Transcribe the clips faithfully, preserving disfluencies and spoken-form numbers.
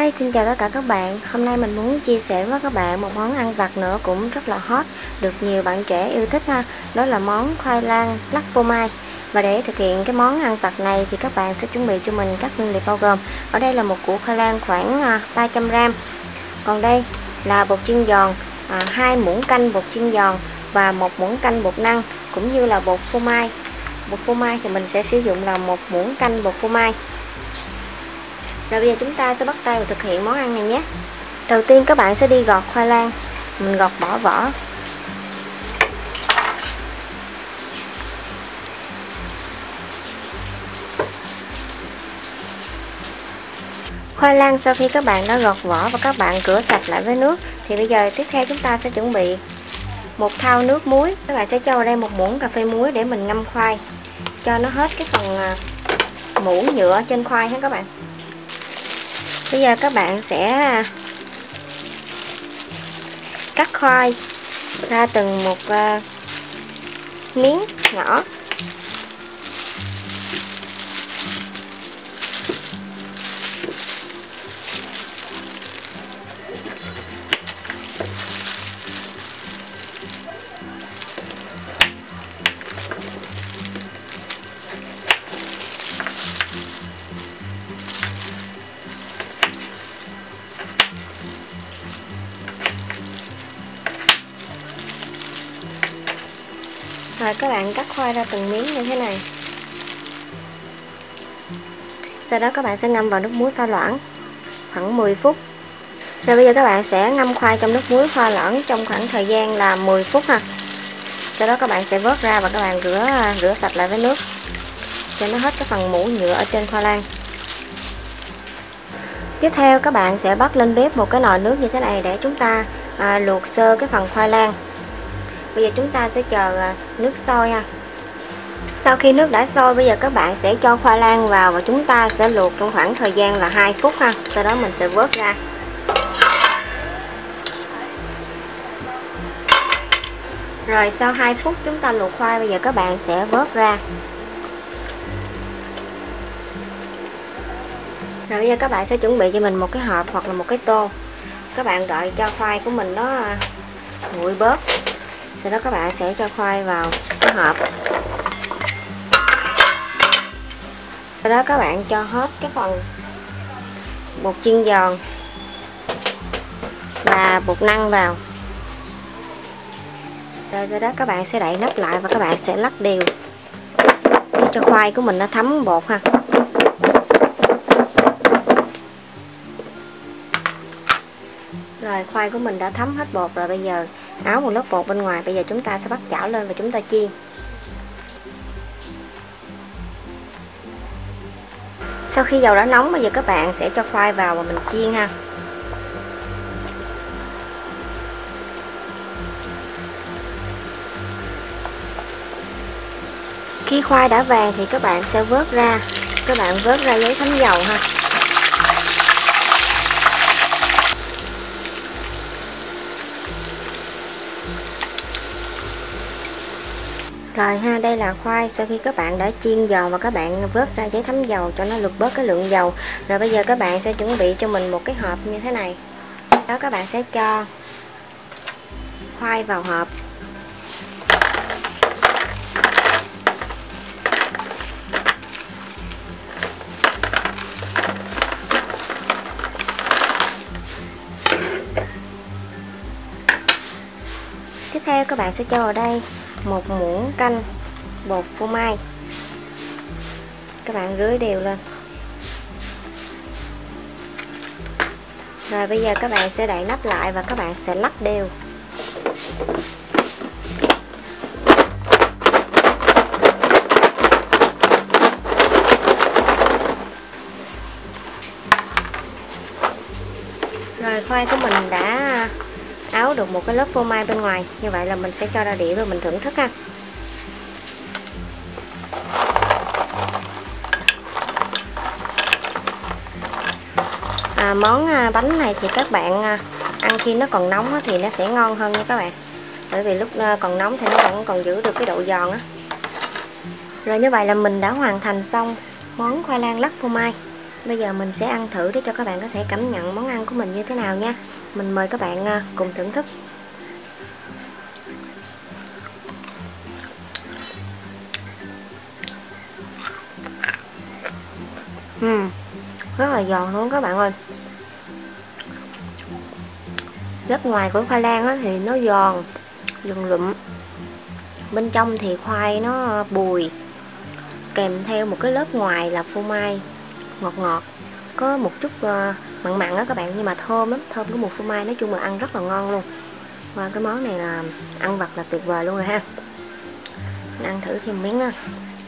Hi, xin chào tất cả các bạn. Hôm nay mình muốn chia sẻ với các bạn một món ăn vặt nữa cũng rất là hot, được nhiều bạn trẻ yêu thích ha. Đó là món khoai lang lắc phô mai. Và để thực hiện cái món ăn vặt này thì các bạn sẽ chuẩn bị cho mình các nguyên liệu bao gồm. Ở đây là một củ khoai lang khoảng ba trăm gam. Còn đây là bột chiên giòn, hai muỗng canh bột chiên giòn và một muỗng canh bột năng, cũng như là bột phô mai. Bột phô mai thì mình sẽ sử dụng là một muỗng canh bột phô mai. Rồi bây giờ chúng ta sẽ bắt tay vào thực hiện món ăn này nhé. Đầu tiên các bạn sẽ đi gọt khoai lang. Mình gọt bỏ vỏ. Khoai lang sau khi các bạn đã gọt vỏ và các bạn rửa sạch lại với nước thì bây giờ tiếp theo chúng ta sẽ chuẩn bị một thau nước muối. Các bạn sẽ cho vào đây một muỗng cà phê muối để mình ngâm khoai, cho nó hết cái phần mủ nhựa trên khoai ha các bạn. Bây giờ các bạn sẽ cắt khoai ra từng một uh, miếng nhỏ. Rồi các bạn cắt khoai ra từng miếng như thế này. Sau đó các bạn sẽ ngâm vào nước muối pha loãng khoảng mười phút. Rồi bây giờ các bạn sẽ ngâm khoai trong nước muối pha loãng trong khoảng thời gian là mười phút ha. Sau đó các bạn sẽ vớt ra và các bạn rửa rửa sạch lại với nước cho nó hết cái phần mủ nhựa ở trên khoai lang. Tiếp theo các bạn sẽ bắt lên bếp một cái nồi nước như thế này để chúng ta à, luộc sơ cái phần khoai lang. Bây giờ chúng ta sẽ chờ nước sôi ha. Sau khi nước đã sôi, bây giờ các bạn sẽ cho khoai lang vào và chúng ta sẽ luộc trong khoảng thời gian là hai phút ha. Sau đó mình sẽ vớt ra. Rồi sau hai phút chúng ta luộc khoai, bây giờ các bạn sẽ vớt ra. Rồi bây giờ các bạn sẽ chuẩn bị cho mình một cái hộp hoặc là một cái tô. Các bạn đợi cho khoai của mình nó nguội bớt. Sau đó các bạn sẽ cho khoai vào cái hộp. Sau đó các bạn cho hết cái phần bột chiên giòn và bột năng vào. Rồi sau đó các bạn sẽ đậy nắp lại và các bạn sẽ lắc đều để cho khoai của mình nó thấm bột ha. Rồi khoai của mình đã thấm hết bột rồi, bây giờ áo một lớp bột bên ngoài. Bây giờ chúng ta sẽ bắt chảo lên và chúng ta chiên. Sau khi dầu đã nóng, bây giờ các bạn sẽ cho khoai vào và mình chiên ha. Khi khoai đã vàng thì các bạn sẽ vớt ra. Các bạn vớt ra giấy thấm dầu ha. Rồi ha, đây là khoai sau khi các bạn đã chiên giòn và các bạn vớt ra giấy thấm dầu cho nó lược bớt cái lượng dầu. Rồi bây giờ các bạn sẽ chuẩn bị cho mình một cái hộp như thế này. Đó, các bạn sẽ cho khoai vào hộp. Tiếp theo các bạn sẽ cho vào đây một muỗng canh bột phô mai. Các bạn rưới đều lên. Rồi bây giờ các bạn sẽ đậy nắp lại và các bạn sẽ lắc đều. Rồi khoai của mình đã áo được một cái lớp phô mai bên ngoài. Như vậy là mình sẽ cho ra đĩa rồi mình thưởng thức ha. À, món bánh này thì các bạn ăn khi nó còn nóng thì nó sẽ ngon hơn nha các bạn. Bởi vì lúc còn nóng thì nó vẫn còn giữ được cái độ giòn á. Rồi như vậy là mình đã hoàn thành xong món khoai lang lắc phô mai. Bây giờ mình sẽ ăn thử để cho các bạn có thể cảm nhận món ăn của mình như thế nào nha. Mình mời các bạn cùng thưởng thức. Uhm, rất là giòn luôn các bạn ơi. Lớp ngoài của khoai lang á, thì nó giòn, giòn lụm. Bên trong thì khoai nó bùi, kèm theo một cái lớp ngoài là phô mai ngọt ngọt, có một chút uh, mặn mặn đó các bạn, nhưng mà thơm lắm, thơm của một phô mai. Nói chung là ăn rất là ngon luôn. Và cái món này là ăn vặt là tuyệt vời luôn rồi ha. Mình ăn thử thêm miếng đó.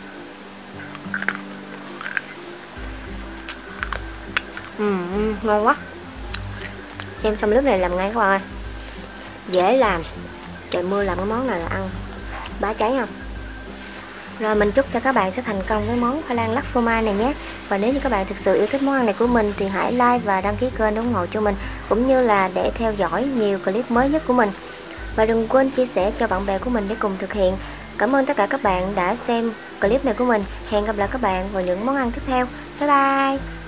Ừ, ngon quá. Xem xong lớp này làm ngay các bạn ơi. Dễ làm. Trời mưa làm cái món này là ăn bá cháy không. Rồi mình chúc cho các bạn sẽ thành công với món khoai lang lắc phô mai này nhé. Và nếu như các bạn thực sự yêu thích món ăn này của mình thì hãy like và đăng ký kênh để ủng hộ cho mình, cũng như là để theo dõi nhiều clip mới nhất của mình. Và đừng quên chia sẻ cho bạn bè của mình để cùng thực hiện. Cảm ơn tất cả các bạn đã xem clip này của mình. Hẹn gặp lại các bạn vào những món ăn tiếp theo. Bye bye.